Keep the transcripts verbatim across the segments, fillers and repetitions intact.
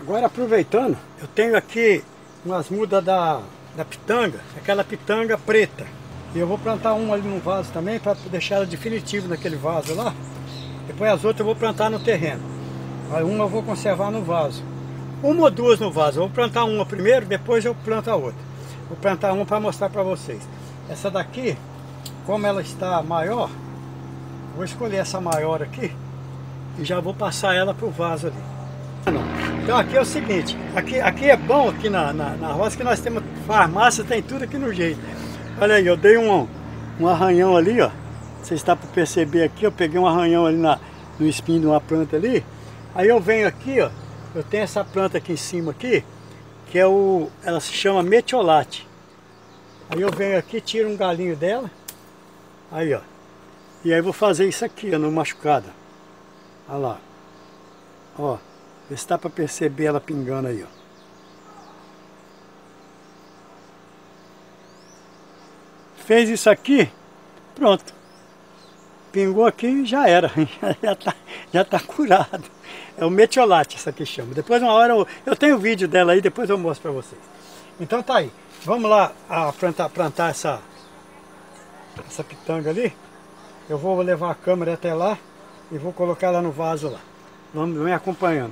Agora aproveitando, eu tenho aqui umas mudas da, da pitanga, aquela pitanga preta. E eu vou plantar uma ali no vaso também para deixar ela definitiva naquele vaso lá. Depois as outras eu vou plantar no terreno. Aí uma eu vou conservar no vaso. Uma ou duas no vaso. Eu vou plantar uma primeiro, depois eu planto a outra. Vou plantar uma para mostrar para vocês. Essa daqui, como ela está maior, vou escolher essa maior aqui e já vou passar ela para o vaso ali. Então aqui é o seguinte, aqui, aqui é bom aqui na, na, na roça que nós temos farmácia, tem tudo aqui no jeito. Olha aí, eu dei um, um arranhão ali, ó. Você está para perceber aqui, eu peguei um arranhão ali na, no espinho de uma planta ali. Aí eu venho aqui, ó, eu tenho essa planta aqui em cima aqui, que é o, ela se chama metiolate. Aí eu venho aqui, tiro um galinho dela, aí ó, e aí vou fazer isso aqui, ó, no machucado. Olha lá, ó. Vê se dá para perceber ela pingando aí, ó. Fez isso aqui, pronto. Pingou aqui e já era. Já tá, já tá curado. É o metiolate, isso aqui chama. Depois uma hora eu, eu tenho vídeo dela aí, depois eu mostro para vocês. Então tá aí. Vamos lá a plantar, plantar essa, essa pitanga ali. Eu vou levar a câmera até lá e vou colocar ela no vaso lá. Vamos me acompanhando.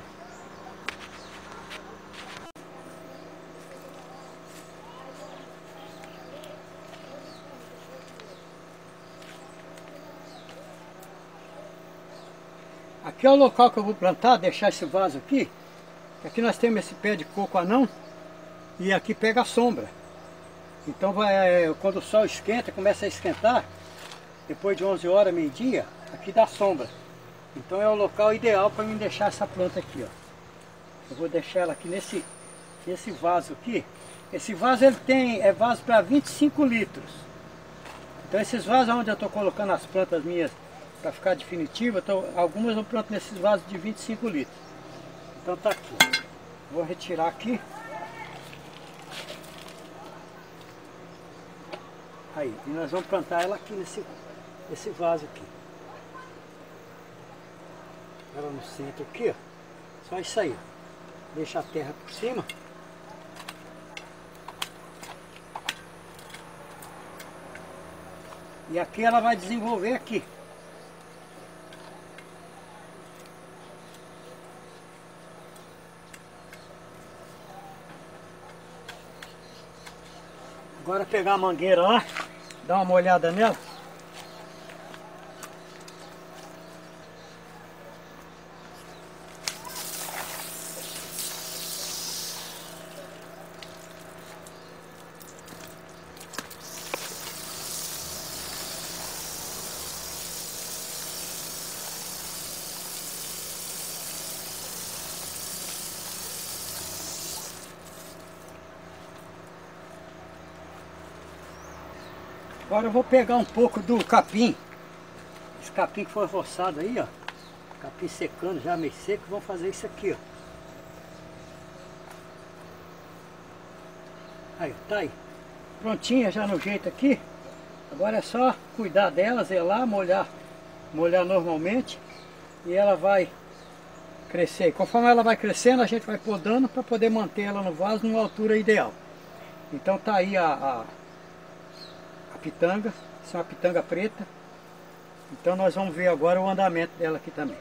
Aqui é o local que eu vou plantar, deixar esse vaso aqui. Aqui nós temos esse pé de coco anão e aqui pega a sombra. Então vai, quando o sol esquenta, começa a esquentar, depois de onze horas, meio-dia, aqui dá sombra. Então é o local ideal para mim deixar essa planta aqui, ó. Eu vou deixar ela aqui nesse, nesse vaso aqui. Esse vaso ele tem, é vaso para vinte e cinco litros. Então esses vasos onde eu estou colocando as plantas minhas para ficar definitiva, então, algumas eu planto nesses vasos de vinte e cinco litros. Então tá aqui, ó. Vou retirar aqui. Aí, e nós vamos plantar ela aqui nesse, nesse vaso aqui. Ela no centro aqui, ó. Só isso aí, ó. Deixa a terra por cima. E aqui ela vai desenvolver aqui. Agora pegar a mangueira lá, dar uma olhada nela. Agora eu vou pegar um pouco do capim. Esse capim que foi roçado aí, ó. Capim secando, já meio seco. Vamos fazer isso aqui, ó. Aí, tá aí. Prontinha já no jeito aqui. Agora é só cuidar dela, zelar, molhar. Molhar normalmente. E ela vai crescer. E conforme ela vai crescendo, a gente vai podando para poder manter ela no vaso numa altura ideal. Então tá aí a... a pitanga, isso é uma pitanga preta. Então nós vamos ver agora o andamento dela aqui também.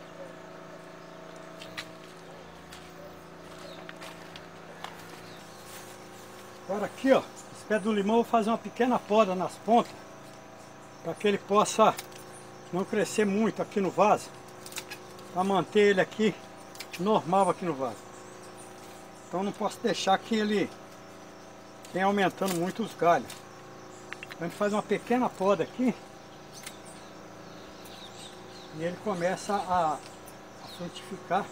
Agora aqui, ó, esse pé do limão eu vou fazer uma pequena poda nas pontas, para que ele possa não crescer muito aqui no vaso, para manter ele aqui normal aqui no vaso. Então não posso deixar que ele venha aumentando muito os galhos. A gente faz uma pequena poda aqui e ele começa a, a frutificar.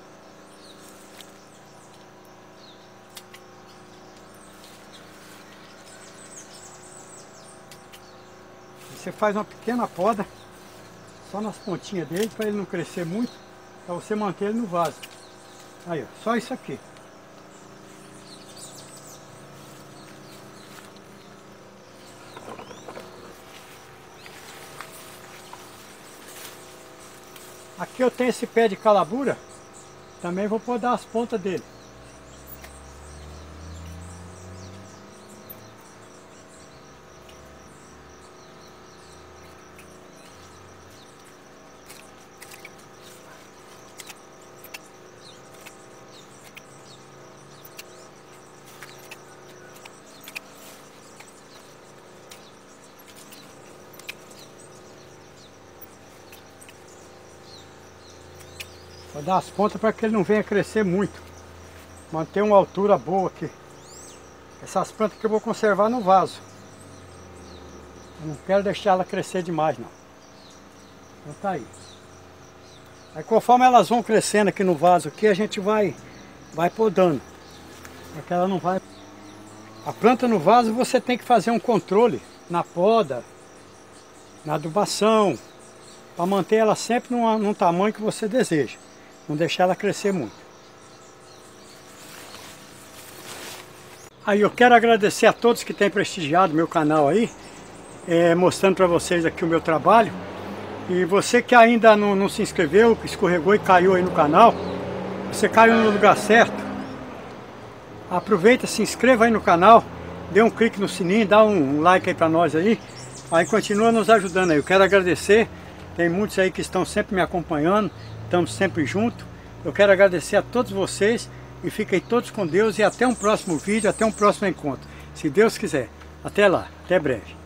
Você faz uma pequena poda só nas pontinhas dele para ele não crescer muito, para você manter ele no vaso. Aí, ó, só isso aqui. Aqui eu tenho esse pé de calabura, também vou podar as pontas dele. Para dar as pontas para que ele não venha crescer muito. Manter uma altura boa aqui. Essas plantas que eu vou conservar no vaso. Eu não quero deixar ela crescer demais não. Então tá aí. Aí conforme elas vão crescendo aqui no vaso aqui, a gente vai, vai podando. Para que ela não vai... A planta no vaso você tem que fazer um controle na poda, na adubação, para manter ela sempre num, num tamanho que você deseja. Não deixar ela crescer muito. Aí eu quero agradecer a todos que têm prestigiado meu canal aí, é, mostrando para vocês aqui o meu trabalho. E você que ainda não, não se inscreveu, que escorregou e caiu aí no canal, você caiu no lugar certo. Aproveita, se inscreva aí no canal, dê um clique no sininho, dá um, um like aí para nós aí. Aí continua nos ajudando aí. Eu quero agradecer, tem muitos aí que estão sempre me acompanhando, estamos sempre juntos. Eu quero agradecer a todos vocês e fiquem todos com Deus e até um próximo vídeo, até um próximo encontro. Se Deus quiser. Até lá, até breve.